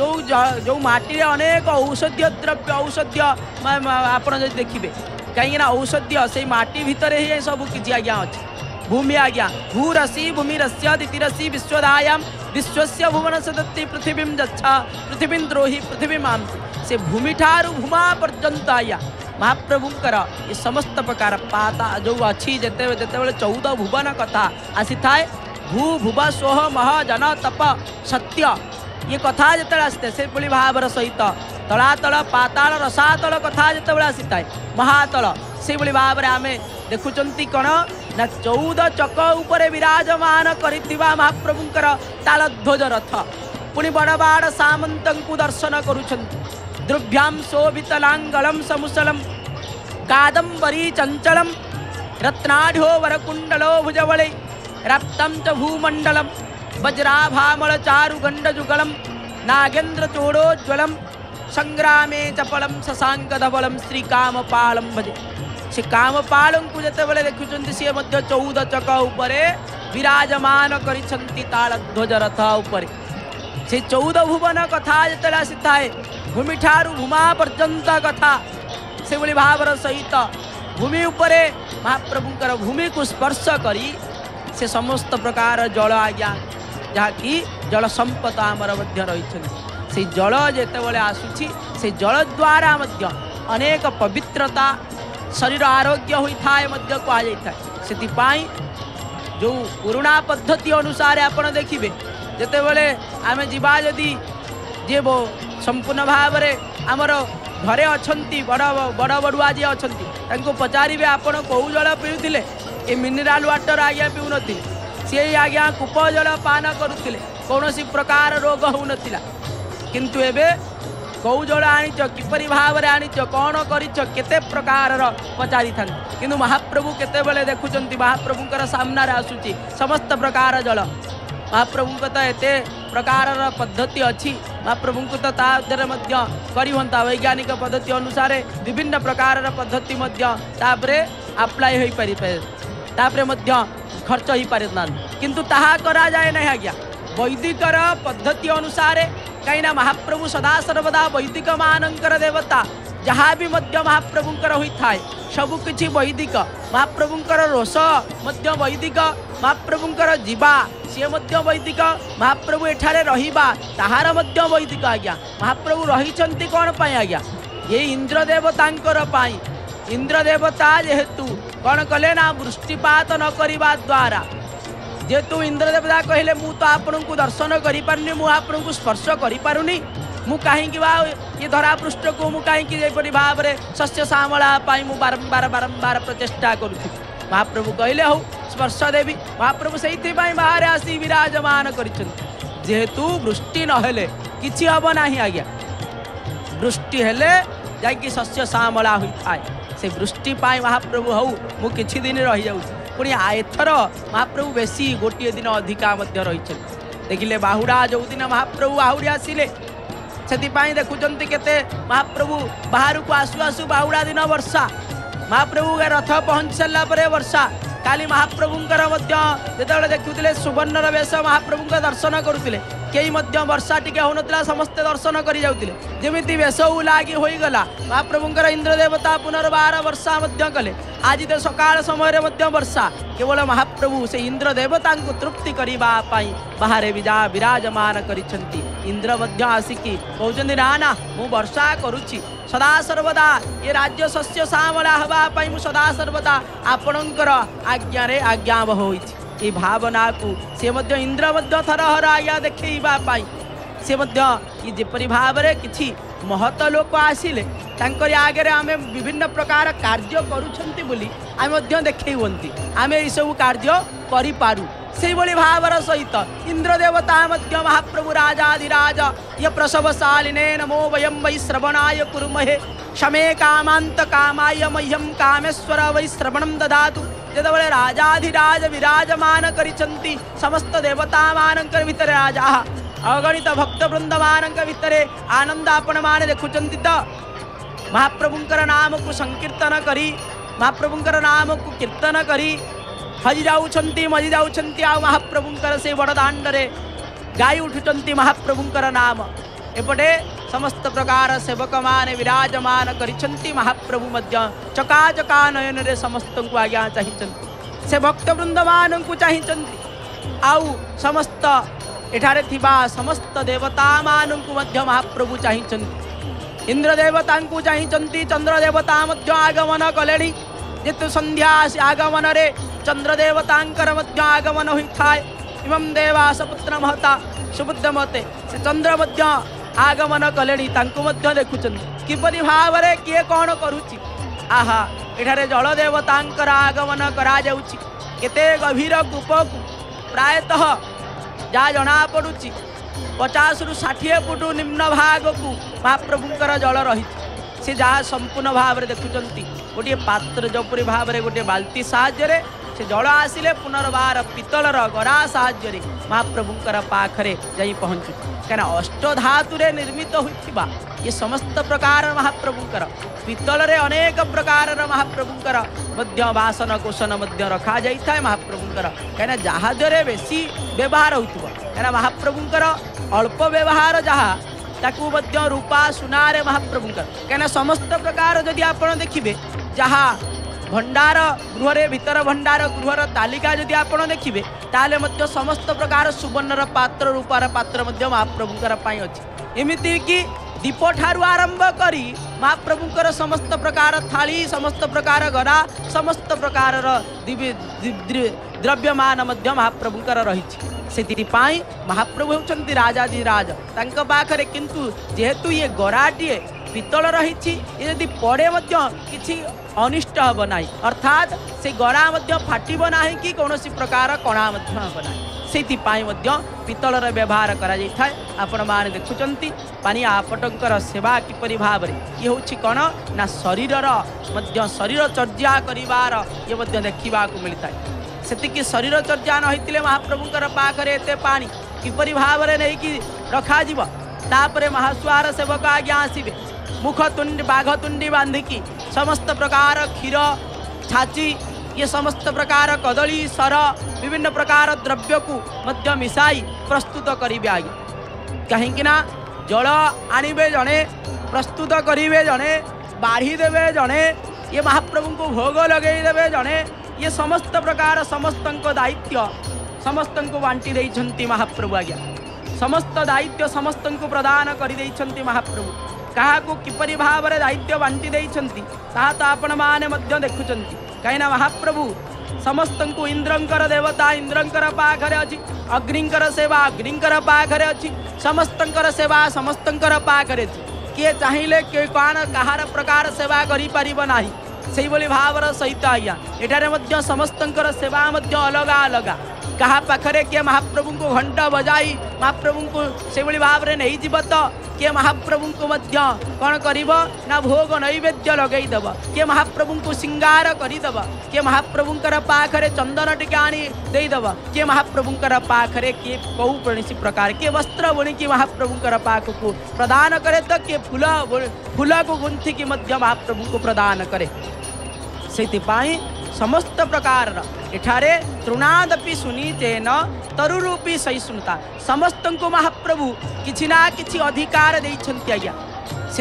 [SPEAKER 1] जो माटी अनेक औषधीय द्रव्य औषधीय आप देखिए कहीं औषधीय से माटी भितर ही सब किसी आज्ञा अच्छे भूमि आज्ञा भूरसी भूमिरस्य दितिरसी विश्वदायां विश्वस्य भुवन सदत्ति पृथिवीं गच्छा पृथिवीं द्रोही पृथिवी माम से भूमि ठारू भूमा पर्यंत आया महाप्रभुंर ये समस्त प्रकार पाता जो अच्छी जिते 14 भुवन कथा आसी थाए भू भुव सोह मह जन तप सत्य ये कथा जिते आसते से भाव सहित तलातल पाताल रसातल कथा जिते आसी थाए महातल से भाव में आम देखुंट कौन ना 14 चक उपर विराजमान करिथिबा महाप्रभुंर तालध्वज रथ पुणी बड़बाड़ सामंत दर्शन करुछंती द्रव्याम शोभितलांगलम समुसलम कादंबरी चंचलम रत्नाढ़ो वरकुंडलो भुजबले रप्तम च भूमंडलम वज्राभामल चारु गंडजुगलम नागेन्द्र चोड़ोज्वलम संग्रामे चपलम शशांकधवलम श्री कामपालम भजे से कामपालम को जिते देखुं सी 14 चक उपरे विराजमान करिछंती तालध्वज रथ उपरे से 14 भुवन कथा जिते आसी थाए भूमि ठारू भूमा पर्यंत कथा से भावर सहित भूमि उपरे महाप्रभुंकर भूमि को स्पर्श करी से समस्त प्रकार जल आज्ञा जहाँकि जल संपद आमर रही से जल जिते आसूची से जल द्वारा अनेक पवित्रता शरीर आरोग्य होता है कहुई से जो पुराणा पद्धति अनुसार आपण देखिए जिते बड़े आम जा जदि जे संपूर्ण भाव में आमर घरे अच्छा बड़ बड़ बड़ुआ जी अच्छा पचारे आपण कौ जल पीऊले ये मिनेराल वाटर आज्ञा पीऊ नी सी आज्ञा कूप जल पान करुले कौन प्रकार रोग हो नाला किंतु एबे कौ जल आनीच किपरि भाव में आनीच कौन करते प्रकार पचारि था किंतु महाप्रभु केतेबेले देखुंत महाप्रभुंकर सामना आसूची समस्त प्रकार जल महाप्रभु को तो एते प्रकार पद्धति अच्छी महाप्रभु को तो करता वैज्ञानिक पद्धति अनुसार विभिन्न प्रकार पद्धति आप्लाय हो पारे खर्च हो पारे ना किंतु ताहा करा जाए नहीं आज्ञा वैदिकर पद्धति अनुसार कहीं महाप्रभु सदा सर्वदा वैदिक मानकर देवता जहाँ भी महाप्रभुंकर होता है सबकि वैदिक महाप्रभुंकर रोष वैदिक महाप्रभुंकर जीवा सी वैदिक महाप्रभु एठारे रहिबा ताहार वैदिक आज्ञा महाप्रभु रही कौन पाई आज्ञा ये इंद्र देवतांकर पाई इंद्र देवता जेहेतु कौन कले ना वृष्टिपात न करने द्वारा जेहेतु इंद्र देवता कहले मु तो आपण को दर्शन करि पारुनी मु आपण को स्पर्श करि पारुनी मु कहीं ये धरा पृष्ठ को मु कहीं भाव में शस्य श्यामला मु बारंबार बारंबार प्रचेषा करुच्छी महाप्रभु कहले हो स्पर्श देवी महाप्रभु से बाहर आसी विराजमान करेतु वृष्टि नहेले किछि हम ना आज्ञा वृष्टि हेले जाकि शस्य श्यामला होता है से वृष्टि महाप्रभु हौ मु किछि दिन रही जाऊँ पुणी एथर महाप्रभु बेसी गोटे दिन अधिका रही देखिले बाहुड़ा जो दिन महाप्रभु आहुरी आसिले से देखुं केते महाप्रभु बाहर को आसु आसु बाहुड़ा दिन वर्षा महाप्रभु रथ पहुँच सारा पर वर्षा काली महाप्रभुंकर जो देखुले सुवर्णर वेश महाप्रभु दर्शन करुले कई वर्षा टी होना समस्ते दर्शन कर जमी वेश लगी होगला महाप्रभुंकर इंद्र देवता पुनर्बार वर्षा कले आज तो सकाल समय वर्षा केवल महाप्रभु से इंद्र देवता को तृप्ति करने बाहर विराजमान करिसेंती इंद्र आसिकी कहते ना ना मु वर्षा करुच्ची सदा सर्वदा ये राज्य शस्य श्यामला हवाई मु सदा सर्वदा आपणकर आज्ञा रे आज्ञावह होइछि ये भावना को से इंद्र थरहर आज्ञा देखा से ये जपरी भाव में किसी महत लोक आसिले आगे आम विभिन्न प्रकार कार्य करुछंती बोली आम देखते आम यू सब कार्य करूँ से भावर सहित इंद्र देवता महाप्रभु राजाधिराज ये प्रसवशालिने नमो वयम वै श्रवणाय कुर्महे शमे कामांत कामाय मह्यम कामेश्वर वै श्रवणम ददातु जदे राजाधिराज विराजमान करिसंती समस्त देवता मानकर भितर राजा अगणित भक्त वृंद मानक भितर आनंद आपण माने देखुचंती तो महाप्रभुंकर नाम को संकीर्तन करी महाप्रभुंकर नाम को कीर्तन करी हजि जाऊँगी मजि जाऊँगी आ महाप्रभुंकर से बड़दाण्डे गाई उठुंट महाप्रभुंकर नाम एपटे समस्त प्रकार सेवक माने विराजमान करिसंती महाप्रभु मध्य चकाचका नयन रे समस्त को आज्ञा चाहिए से भक्त वृंद मान को चाहिए आउ समस्त एठारे थिबा समस्त देवता मान को मध्य महाप्रभु चाहिए इंद्र देवता को चाहिए चंद्र देवता मध्य आगमन कले जेतु संध्या आगमन रे चंद्र देवतांकर मध्य आगमन होता है इमं देवास पुत्र महता सुबुद्ध मते से चंद्र मध्य आगमन कले देखुं किपरि भाव में किए कौन करुच्ची आहा एठारे जल देवतांकर आगमन करा जाउची केते गभीर कूप को प्रायतः जा जना पड़ुची 50 रु 60 फुट निम्न भाग को महाप्रभुंकर जल रही से जहाँ संपूर्ण भाव में देखुंट गोटे पात्र जपरी भाव में गोटे बाल्टी साहाय्य से जल आसिले पुनर्बार पितलर गरा साहाय्य महाप्रभुंकर पाखरे जाई पहुँचु कहीं अष्टधातु निर्मित होता ये समस्त प्रकार महाप्रभुंकर पितल रे अनेक प्रकार महाप्रभुंकर मध्य बासन कोशन मध्य रखा जाए महाप्रभुंकर कहीं जहाज बेसी व्यवहार होता कहीं महाप्रभुंकर अल्प व्यवहार जहाँ ताकू मध्य रूपा सुनारे महाप्रभुंकर कहीं समस्त प्रकार जदि आप देखिए जहाँ भंडार गृह भीतर भंडार गृहर तालिका जदि आपण देखिए ताले मध्य समस्त प्रकार सुवर्णर पात्र रूपार पात्र मध्य महाप्रभुंकर पाई अछि। एमिति कि दीप ठारू आरंभ करी महाप्रभुंकर समस्त प्रकार थाली समस्त प्रकार गरा समस्त प्रकार द्रव्यमान मध्य महाप्रभुंकर रही। से महाप्रभु होउछंती राजाधिराज तांक पाखरे किंतु जेहेतु ये गराटीए पितल रही यदि पड़े किसी अनिष्ट हम ना अर्थात से गरा फाटब ना कि कौन प्रकार कणा हम ना से पितलर व्यवहार आपण मैंने देखुंत पानी आपटंकर सेवा किपरि भाव ये हूँ कौन ना शरीर शरीर चर्या करिवार ये देखा मिलता है। सेतिकी शरीर चर्या न होइतिले महाप्रभुंकर पाखरे एते पानी किपरि भावरे नहीं कि रखा जीव तापरे महास्वार सेवक आज्ञा आसीबे मुख तुंडी बाघ तुंडी बांधिकी समस्त प्रकार क्षीर छाची ये समस्त प्रकार कदली सर विभिन्न प्रकार द्रव्य को मध्य मिसाई प्रस्तुत करिबे आज्ञा कहीं जल आणिबे जणे प्रस्तुत करिबे जणे बाढ़ी देवे जणे ये महाप्रभु को भोग लगे देवे जणे ये समस्त प्रकार समस्त दायित्व समस्त को बांटी देइछंती महाप्रभु आज्ञा समस्त दायित्व समस्त को प्रदान करि देइछंती महाप्रभु कहा को किपरि भाव रे दायित्व बांटी देइछंती ताहा तो आपण माने मध्य देखुचंती कहीं महाप्रभु समस्त को इंद्रंकर देवता इंद्रंकर पाखरे अछि अग्निंकर सेवा अग्निंकर पाखरे अछि समस्तंकर सेवा समस्तंकर पाखरे किए चाहिए के कौन कहार प्रकार सेवा करि परिबो नाही से भावर सहित आज्ञा एठारे समस्तंकर सेवा अलग अलग कहा पाखरे किए महाप्रभु को घंटा बजाई महाप्रभु को से भाव में नहीं जीव तो किए महाप्रभु को कौन कर ना भोग नैवेद्य लगेदेव किए महाप्रभु को श्रृंगार करदेव किए महाप्रभुंकर पाखरे चंदन टिके आनी देदेव किए महाप्रभुंकर पाखरे किए कौ कौन प्रकार किए वस्त्र बुणिकी महाप्रभुंकर पाख को प्रदान करे तो किए फूल को गुंथिकी महाप्रभु को प्रदान करे से समस्त प्रकार एठारे तृणादपि सुनीचेन तरुरूपी सहिष्णुता समस्त को महाप्रभु किछि ना किछि अधिकार देइछन्ति आज्ञा से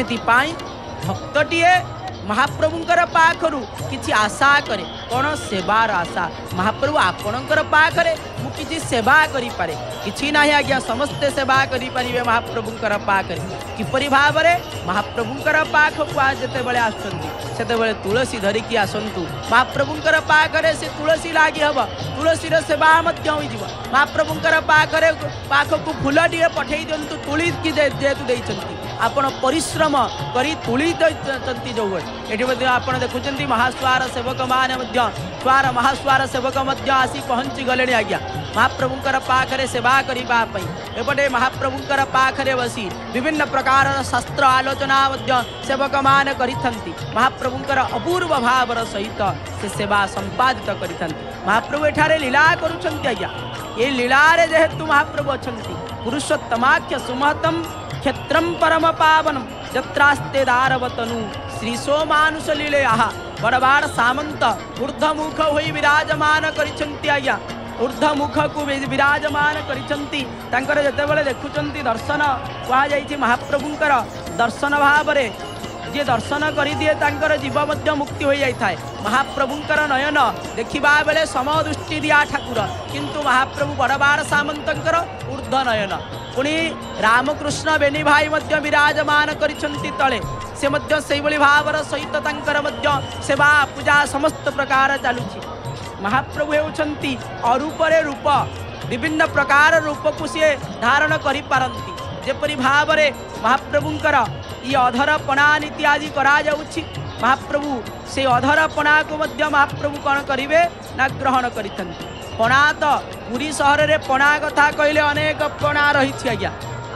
[SPEAKER 1] भक्तटीए महाप्रभुंकर पाखरु किछि आशा करे कौन सेवार आशा महाप्रभु आपणकर पाखरे मु किछि सेवा करि पारे किछि नाही आज्ञा समस्ते सेवा करि परिबे महाप्रभुंकर पाखरे किपरि भावरे महाप्रभुंकर पाख को आज जते बेले आछन्ति सेते बेले तुलसी धरिकी आसंतु महाप्रभुंकर पाखरे से तुलसी लागी हब तुलसी रो सेवा मध्य होई जीव महाप्रभुंकर पाखरे पाख को फूलटिए पठेई दियंतु तुली की जेतु देइछन्ति आपण परिश्रम करी तुली दइछन्ति जो ये आपड़ देखुं महास्वार सेवक मैंने स्वार महास्वार सेवक आसी पहुँची गले आज्ञा महाप्रभुंकर पाखरे सेवा करने एपटे महाप्रभुंकर पाखरे बसी विभिन्न प्रकार शास्त्र आलोचना सेवक मैंने करिथंती महाप्रभुंकर अपूर्व भावर सहित से सेवा संपादित करिथंती महाप्रभु एठारे लीला करुछंती आज्ञा ये लीलारे जेहेतु महाप्रभु अछंती पुरुषोत्तमाख्य सुमहतम क्षेत्रम परम पावनम जत्रास्ते दारवतनु श्रीशो मानुष लीले आहा बड़बाड़ सामंत ऊर्धमुख होई विराजमान करिछंती आज्ञा ऊर्धमुख को विराजमान करिछंती तांकर जेतेबेले देखुचंती दर्शन कहा जाइछि महाप्रभुंकर दर्शन भावरे जे दर्शन करिदिए तांकर जीव मध्य मुक्ति हो जाए महाप्रभुंकर नयन देखा बेले समदृष्टि दिया ठाकुर किंतु महाप्रभु बड़बाड़ सामंतंकर ऊर्ध नयन पुणी रामकृष्ण बेनी भाई मध्य विराजमान करिछंती तले से मध्य सेइबोली भावर सहित तांकर मध्य सेवा पूजा समस्त प्रकार चालुछि महाप्रभु हेउछंती अरूपरे रूप विभिन्न प्रकार रूप को सी धारण करि पारंती जेपरि भावरे महाप्रभुंकर ये अधर पणा नीति आदि करा जाउछि महाप्रभु से अधर पणा को मध्य महाप्रभु कौन करिवे ना ग्रहण करिथंती पणा तो पुरी सहर रे पणा कथा कहले अनेक पणा रही आज्ञा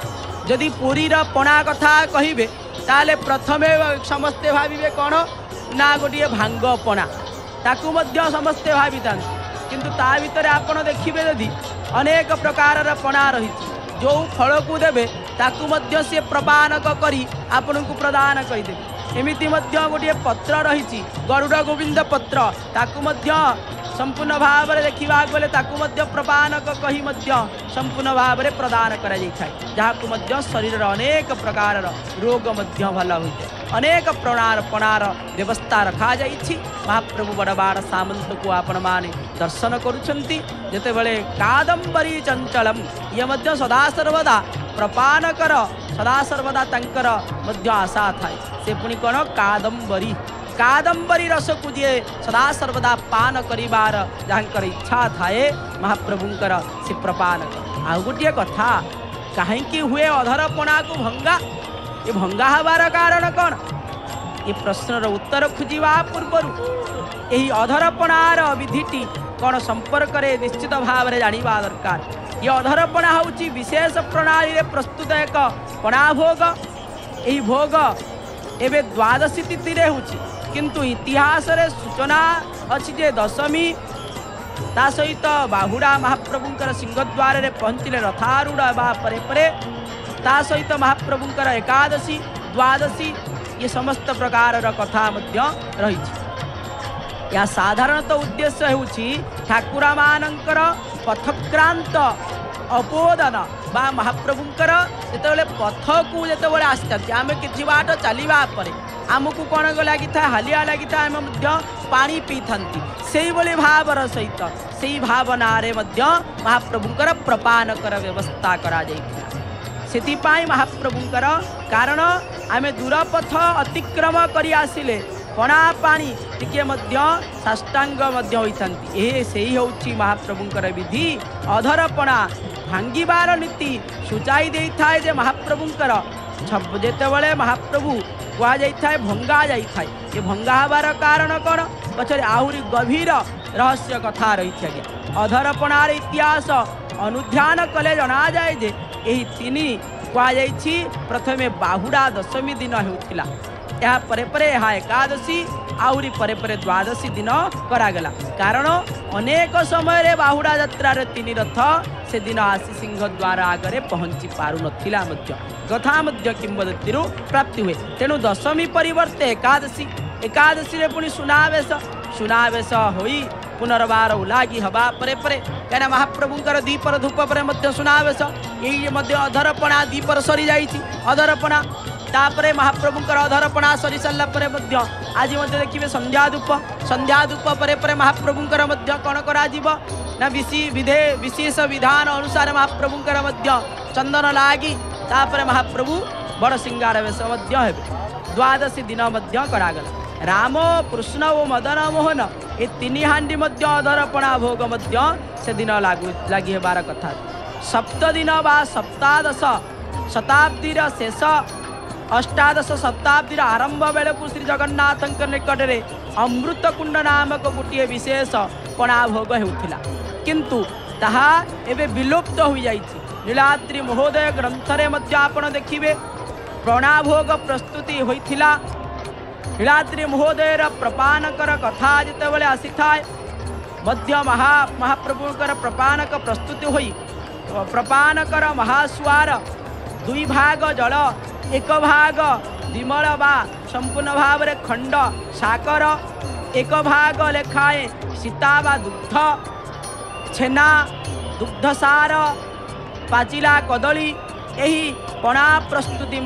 [SPEAKER 1] जदि पुरीर पणा कथा कहिबे ताले प्रथमे समस्ते भाविबे कौन ना गोटे भांग पणा ताकू मध्य समस्ते भाविता किंतु ता भितर आपण देखिबे जदि अनेक प्रकार पणा रही जो फल को देवे ताकू मध्य से प्रपानक करी आपण को प्रदान करदेवे एमिति मध्य गोटे पत्र रही गरुड़ गोविंद पत्र ताकू मध्य संपूर्ण भाव में देखा गले ताकू मध्य प्रपानक कही मध्य संपूर्ण भाव में प्रदान करा जाय थाए जहाँ को मध्य शरीर अनेक प्रकार रोग मध्य भल होता है। अनेक प्रणार व्यवस्था रखा जाइछि। महाप्रभु बड़बाड़ सामंत को आपण माने दर्शन करुछंती। जेते बेले कादंबरी चंचलम ये मध्य सदा सर्वदा प्रपान कर सदा सर्वदा तंकर मध्य आशा थाए। से पुणी कौन कादंबरी कादंबरी रस को जी सदा सर्वदा पान करिबार जहाँकर इच्छा थाए महाप्रभुंकर से प्रपान कर। आ गोटे कथा कहीं हुए अधरपणा को भंगा ये भंगा हबार कारण कौन ये प्रश्नर उत्तर खोजा पूर्वर यही अधरपणार विधिटी कौन संपर्क में निश्चित भाव में जाना दरकार। ये अधरपणा हूँ विशेष प्रणाली रे प्रस्तुत एक पणा भोग। यही भोग एवं द्वादशी तिथि होची किंतु इतिहास रे सूचना अच्छी जे दशमी ता सहित बाहुड़ा महाप्रभुंकर सिंहद्वार रे पहुँचले रथारूढ़ परे परे ता सहित महाप्रभुंकर एकादशी द्वादशी ये समस्त प्रकार कथा मध्य रही। या साधारणतः उद्देश्य होची ठाकुरा मानकर पथक्रांत अपोदन बा महाप्रभुंकर जिते पथ को जिते आसते आम कि बाट चलवा पर आमको कौन लगी था हालिया लगी था आम पानी पी था से भावर सहित से भावना महाप्रभुंकर प्रपान कर व्यवस्था करा से महाप्रभुंकर कारण आम दूरपथ अतिक्रम करी आसिले पणा पानी टिके साष्टांग से ही महाप्रभुंकर विधि अधरपणा भांगिबार नीति सूचाई दे थाए जे महाप्रभुंकर जेतेबेले महाप्रभु कह जाए भंगा जाए ये भंगा हबार कारण कौन पछरे आहुरी गभीर रहस्य कथा रही है। अधरपणार इतिहास अनुध्यान कले जना जाए जे यही तीन कह प्रथमे बाहुड़ा दशमी दिन होता या परे परे यहाँ एकादशी आउरी परे परे द्वादशी दिन करागला कारण अनेक समय रे बाहुड़ा यात्रा रे तीन रथ से दिन आसी सिंह द्वार आगे पहुँची पारु नथिला कथा किंवदंती प्राप्ति हुए। तेणु दशमी परिवर्ते एकादशी रे पुणी सुनावेश होई पुनर्बार उलागी हवा परे परे कहीं महाप्रभुंकर दीपर धूप पर सुनावेश यही अधरपणा दीपर सरी जाइए अधरपणा तापरे महाप्रभुंकर अधरपणा सरी सारा आज देखिए संध्या धूप परे परे महाप्रभुंकर कौन करा विशेष विधान अनुसार महाप्रभुंकर चंदन लागी तापरे महाप्रभु बड़ सिंगार वेश द्वादशी दिन करागला। राम कृष्ण और मदन मोहन ये तीन हांडी अधरपणा भोग से दिन लगी हेबार कथा। सप्त दिन बा सप्तादश शताब्दी शेष अष्टादश शताब्दी आरंभ बेलू श्री जगन्नाथ निकट में अमृत कुंड नामक गोटे विशेष पणा भोग होता किंतु ताहा एबे विलुप्त हो जाइछि। नीलाद्रि महोदय ग्रंथ में आपण देखिए पणा भोग प्रस्तुति होइथिला। नीलाद्रि महोदयर प्रपानकर कथा जितेबाला आसी थाए महाप्रभुकर प्रपानक प्रस्तुति होई प्रपानकर महास्वार दुई भाग जल एक भाग विमल बा संपूर्ण भाव में खंड साकर एक भाग लेखाए सीता बा दुग्ध छेना दुग्धसार पाचिला कदली यही पणा प्रस्तुति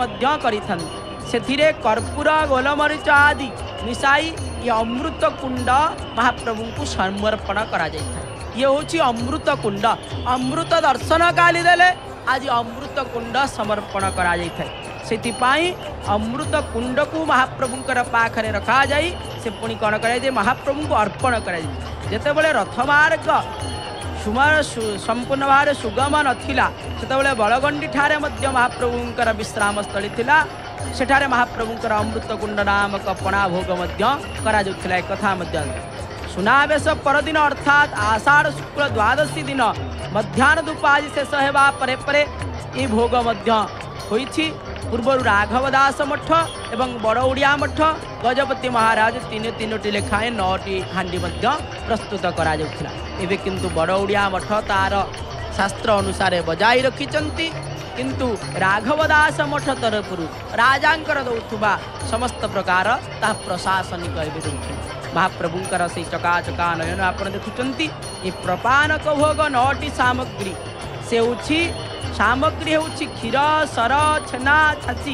[SPEAKER 1] से कर्पूर गोलमरीच आदि मिसाई ये अमृत कुंड महाप्रभु को समर्पण करा ये हूँ अमृत कुंड अमृत दर्शन काली देले आज अमृत कुंड समर्पण करा से अमृत कुंड को महाप्रभुंकर पाखरे रखा जाई से पुणी कौन कर महाप्रभु को अर्पण कर जितेबाला रथमार्ग संपूर्ण भाव सुगम नाला से बलगंडी ठारे महाप्रभुंकर विश्राम स्थली थिला सेठारे महाप्रभुंकर अमृत कुंड नामक पणा भोग करा एक कथा सुनावेश परदिन अर्थात आषाढ़ शुक्ल द्वादशी दिन मध्याह्न धूपादि शेष होगा परे परे ये भोग होइछि। पूर्वर राघवदास मठ एवं बड़ ओडिया मठ गजपति महाराज तीनोटी लेखाएं 9टी हांडी प्रस्तुत करा जाउथिला। एबे किंतु बड़ ओडिया मठ तार शास्त्र अनुसार बजाई रखिचंती किंतु राघवदास मठ तरफ राजांकर दौथुबा समस्त प्रकार ता प्रशासनिक एवं महाप्रभुंकर से चकाचका नयन आप देखुंट ये प्रपानक भोग 9टी सामग्री से सामग्री हूँ क्षीर सर छेना छाची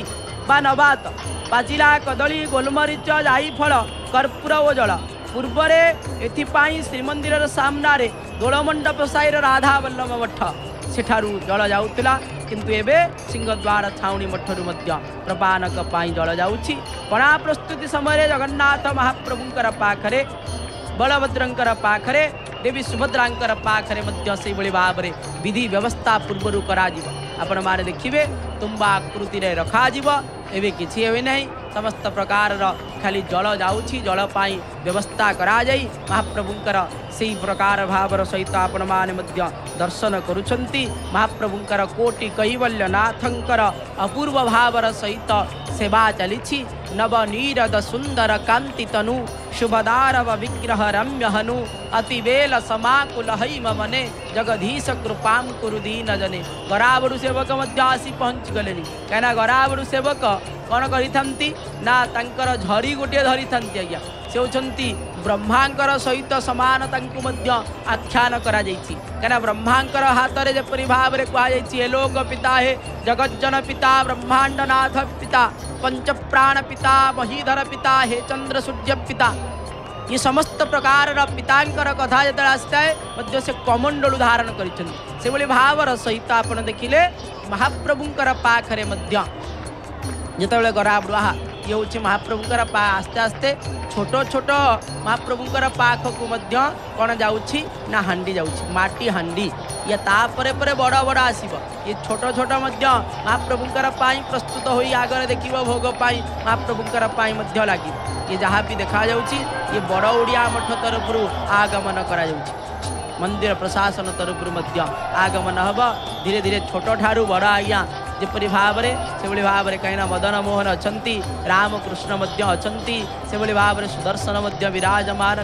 [SPEAKER 1] बा नबात पाचिला कदली गोलमरीच जाईफल कर्पूर ओ जल पूर्वरे एथिपाई श्रीमंदिर सामना रे दोलमंडप साईर राधा वल्लभ मठ सेठारू जल जाउतिला किंतु एबे सिंहद्वार छाउणी मठरू मध्य प्रपानक पाई जल जाउछि। पणा प्रस्तुति समय जगन्नाथ महाप्रभुंकर पाखरे बलभद्रंकर पाखरे देवी सुभद्रांकर पाखरे मध्य से बड़ी भाव में विधि व्यवस्था पूर्वर करा जीव। आपण माने देखिबे तुम्बा आकृति रे रखा जीव एबे किछि हेबे नहीं समस्त प्रकार खाली जल जाउछि जल पाई व्यवस्था करा जाई महाप्रभुंकर सेही प्रकार भावर सहित आपण माने मध्य दर्शन करुछंती। महाप्रभुंकर कोटि कैवल्य नाथंकर अपूर्व भावर सहित सेवा चलिछि। नव नीरद सुंदर कांति तनु शुभदारव विग्रह रम्य हनु अतिवेल समाकुल हईम मने जगधीश कृपाम कुरु दीन जने। गराबड़ू सेवक मध्य आसी पहुँच गले कहीं गराबड़ू सेवक कौन करी ना तांकर झरी गोटे धरी था आज्ञा से होती ब्रह्मांकर सहित समान तांकु मध्य आख्यान करा जाइछि। कहीं ब्रह्मांकर हाथ में जपरी भाव में कहुई लोक पिता है जगज्जन पिता ब्रह्मांड नाथ पिता पंच प्राण पिता महीधर पिता हे चंद्र सूर्य पिता ये समस्त प्रकार पितांकर कथा जो आसता है मध्य से कमंडल धारण कर भावर सहित आपड़ देखिले महाप्रभुंकर पाखरे मध्य जिते गराबुआ ये हूँ महाप्रभुंकर आस्ते आस्ते छोट छोट महाप्रभुंकर पाखक मध्य कौन जाऊँगी ना हांडी जाऊँगी माटी हांडी या तापर पर बड़ बड़ आसब ये छोट छोट मध्य महाप्रभुंकर प्रस्तुत हो आगे देख भोग पाई महाप्रभुंकर मध्य लगे ये जहाँ भी देखा जाऊँगी ये बड़ ओडिया मठ तरफ आगमन करा मंदिर प्रशासन तरफ मध्य आगमन हम धीरे धीरे छोट ठारू बड़ आज्ञा जपरी भाव से भाव में कहीं मदन मोहन अच्छा रामकृष्ण अच्छा से भाव में सुदर्शन विराजमान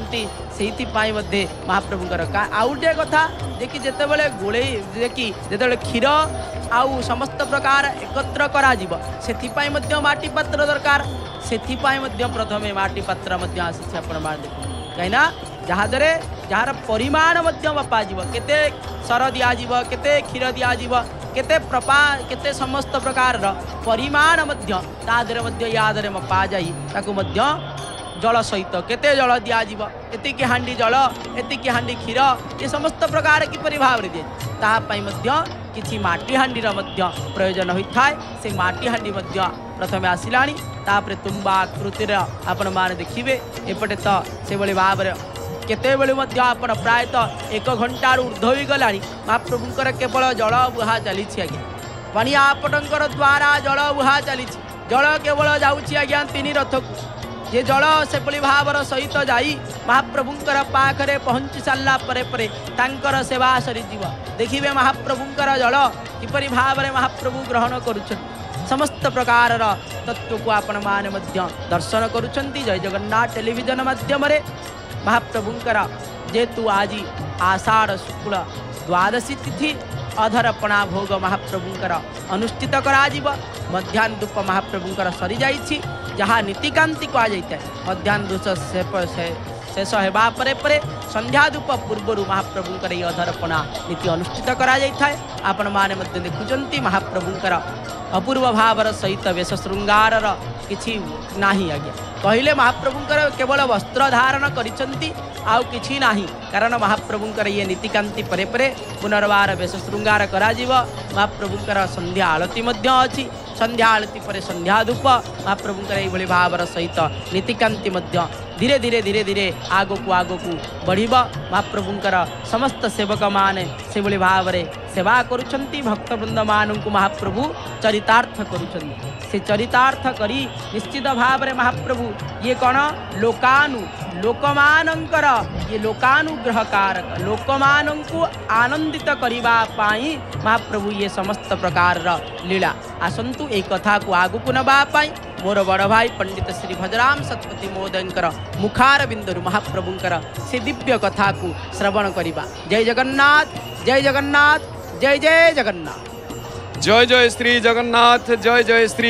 [SPEAKER 1] करिपाई महाप्रभुंकर आउटे कथा देखी जिते बड़े गोले देखी जिते क्षीर आउ समस्त प्रकार एकत्र करा से माटी पात्र दरकार से प्रथमे माटी पात्र आसी कहीं जहादरे जार परिमाण मपा केते सर दिज्व केते क्षीर दिज्व केते प्रपा केते समस्त प्रकार परिमाण यादरे मपा जाई ताकु मध्य जल सहित केते जल दिज्व एतिकी हांडी जल एतिकी हांडी क्षीर ये समस्त प्रकार किपरि भाव रे दिए ताहापई मध्य किछि माटी हांडीर मध्य प्रयोजन होता है। से माटी हांडी मध्य प्रथमे आसिलानी तापरे तुम्बा आकृतिर आपण माने देखिबे एपटे तो से भली भाव रे केते बेले मध्य आपण प्रायतः 1 घंटार ऊर्ध्व ही गलानी महाप्रभुंकर केवल जल बुहा चली आज्ञा पानी आपटंकर द्वारा जल बुहा चली जल केवल जाऊँगी आज्ञा 3 रथ को ये जल से भावर सहित जाई महाप्रभुंकर पाखरे पहुँची सारा पर सेवा सरी देखिए महाप्रभुंकर जल किपरि भाव में महाप्रभु ग्रहण करुछन समस्त प्रकार तत्व को आपण माने मध्य दर्शन करुछंती। जय जगन्नाथ टेलीविजन माध्यम महाप्रभुंकर जेतु आज आषाढ़ शुक्ल द्वादशी तिथि अधरपणा भोग महाप्रभुंकर अनुष्ठित कराजिब मध्याह्न धूप महाप्रभुंकर सरी जाइछि जहाँ नीतिकांति कहुए मध्याह्न धूप शेष होगा परे संध्या धूप पूर्वर महाप्रभुंकर ये अधरपणा नीति अनुष्ठित करा जाइथाय। आपण माने मध्य देखुचंती महाप्रभुंकर अपूर्व भावर सहित वेश श्रृंगार किछि नाही आज्ञा कहले महाप्रभुंकर केवल वस्त्र धारण करिसंती आउ किछि नाही कारण महाप्रभुंकर ये नीतिकांति परे परे पुनर्वार वेश श्रृंगार कराजिव महाप्रभुंकर संध्या आलती मध्य अछि संध्या आलती पर संध्या धूप महाप्रभुंकर ये भावर सहित नीतिकांति मध्य धीरे धीरे धीरे धीरे आगो को बढ़िबा महाप्रभुंकर समस्त सेवक माने से भाव में सेवा करुछंती भक्तवृंद मानू महाप्रभु चरितार्थ करुछंती से चरितार्थ करी निश्चित भाव में महाप्रभु ये कौन लोकमानंकर ये लोकानुग्रह कारक लोकमानंकु आनंदित करिबा पाई महाप्रभु ये समस्त प्रकार लीला आसंतु एक कथा को आगु को नबा पाई मोर बड़ भाई पंडित श्री भजराम सतपति महोदयंकर मुखार बिंदु महाप्रभुंकर से दिव्य कथा को श्रवण करिबा। जय जगन्नाथ जय जगन्नाथ जय जय जगन्नाथ
[SPEAKER 2] जय जय श्री जगन्नाथ जय जय श्री